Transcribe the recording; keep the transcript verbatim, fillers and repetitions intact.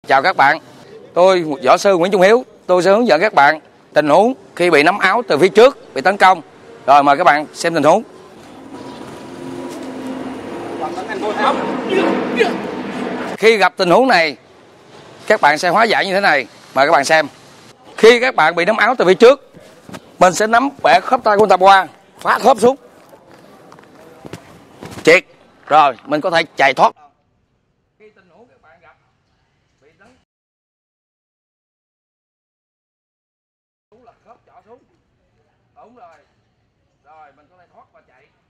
Chào các bạn, tôi võ sư Nguyễn Trung Hiếu. Tôi sẽ hướng dẫn các bạn tình huống khi bị nắm áo từ phía trước, bị tấn công. Rồi mời các bạn xem tình huống. Khi gặp tình huống này, các bạn sẽ hóa giải như thế này. Mời các bạn xem. Khi các bạn bị nắm áo từ phía trước, mình sẽ nắm bẻ khớp tay của người ta qua, phá khớp xuống, triệt. Rồi mình có thể chạy thoát. Khi tình huống các bạn gặp bị tấn xuống là khớp chỏ xuống, đúng rồi, rồi mình có thể thoát và chạy.